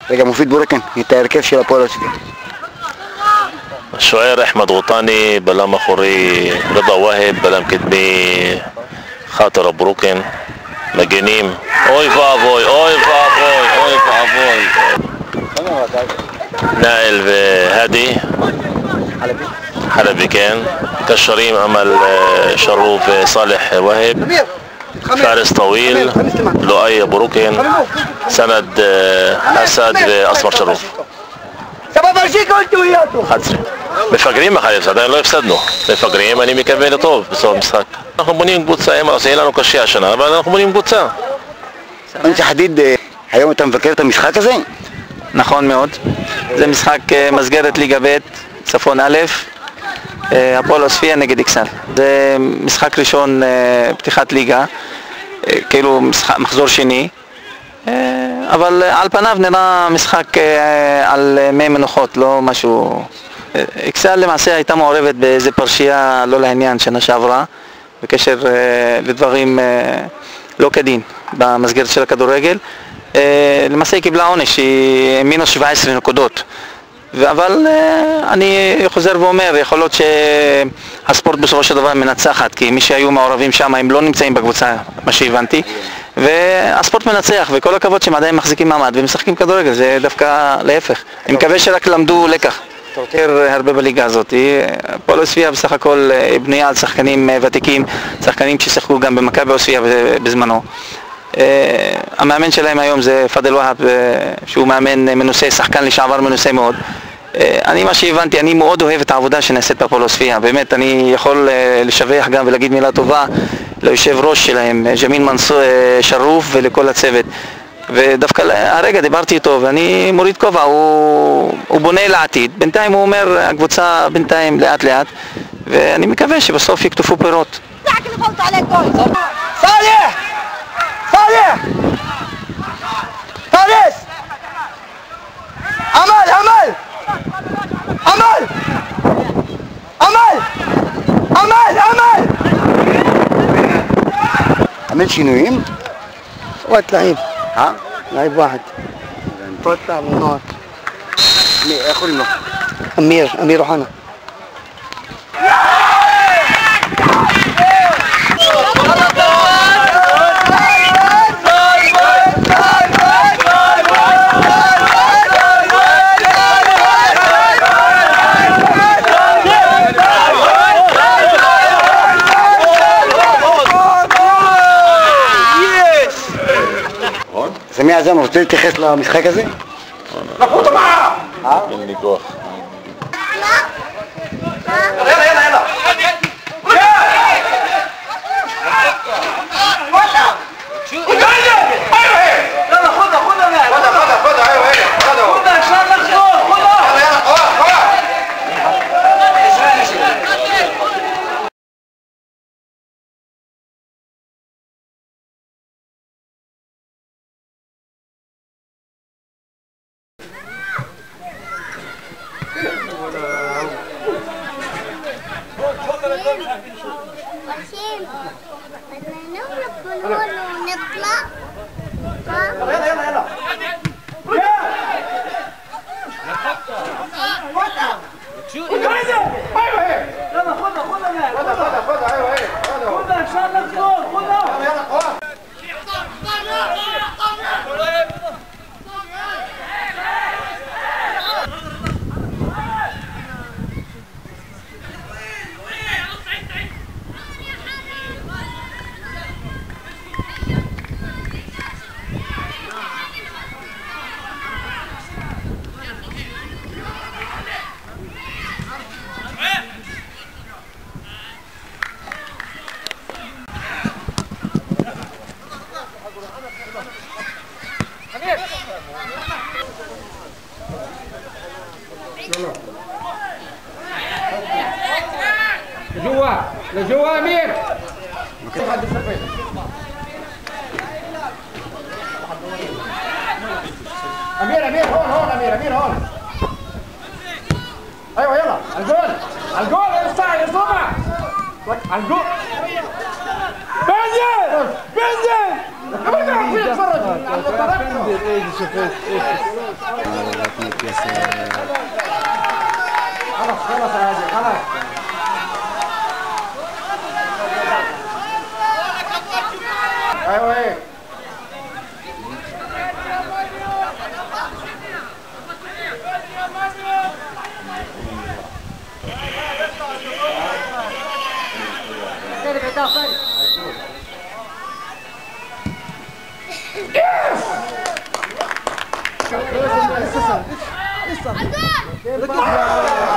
רגע, מופיד בורקן, את ההרכב של הפועל עוספיא. השוער אחמד גוטני, בלם אחורי רדה והב, בלם קדמי חאטר ברוקן, מגנים, אוי ואבוי, אוי ואבוי, אוי ואבוי, נאיל והדי حلبي كان كشريم أمل شروف صالح وهب فارس طويل لؤي بروكين سند أسد وأسمر شروف חצרי. מפגרים מחליף, עדיין לא הפסדנו. מפגרים, אני מקווה לטוב בסוף המשחק. אנחנו בונים קבוצה, יהיה לנו קשה השנה, אבל אנחנו בונים קבוצה. אנשי חדיד, היום אתה מבקר את המשחק הזה? נכון מאוד. זה משחק מסגרת ליגה ב' צפון א', הפועל עוספיא נגד אכסאל. זה משחק ראשון פתיחת ליגה, כאילו מחזור שני. אבל על פניו נראה משחק על מי מנוחות, לא משהו... אכסאל למעשה הייתה מעורבת באיזה פרשייה לא לעניין שנה שעברה בקשר לדברים לא כדין במסגרת של הכדורגל. למעשה היא קיבלה עונש, היא מינוס 17 נקודות. אבל אני חוזר ואומר, יכול להיות שהספורט בסופו של דבר מנצחת, כי מי שהיו מעורבים שם הם לא נמצאים בקבוצה, מה שהבנתי, והספורט מנצח, וכל הכבוד שהם עדיין מחזיקים מעמד ומשחקים כדורגל, זה דווקא להפך. אני מקווה שרק למדו לקח יותר הרבה בליגה הזאת. הפועל עוספיא בסך הכל בנויה על שחקנים ותיקים, שחקנים ששיחקו גם במכבי עוספיא בזמנו. המאמן שלהם היום זה פאדל והב, שהוא מאמן מנוסה, שחקן לשעבר מנוסה מאוד. אני מה שהבנתי, אני מאוד אוהב את העבודה שנעשית בפועל עוספיא, באמת אני יכול לשבח גם ולהגיד מילה טובה ליושב ראש שלהם, ג'מיל מנסור שרוף, ולכל הצוות. ודווקא הרגע דיברתי איתו ואני מוריד כובע, הוא בונה לעתיד, בינתיים הוא אומר הקבוצה בינתיים לאט לאט, ואני מקווה שבסוף יקטפו פירות. صالح فارس امل امل امل امل امل امل عمل شינויים? وقت لعيب لعيب واحد طلع من النار איך קוראים לו? امير אוחנה. סמי עזם, רוצה להתייחס למשחק הזה? לקחו אותו מעלה! אין לי כוח. يلا يلا يلا يلا خدها خدها ايوه هي خدها ان شاء الله خدها لجوا امير امير هون امير هون ايوه يلا على الجول يا مستعد يا صبع على الجول بنزل كمان عم يتفرج على الطرف بيك يا سلام. خلاص خلاص يا هادي خلاص. ايوه ايه لسه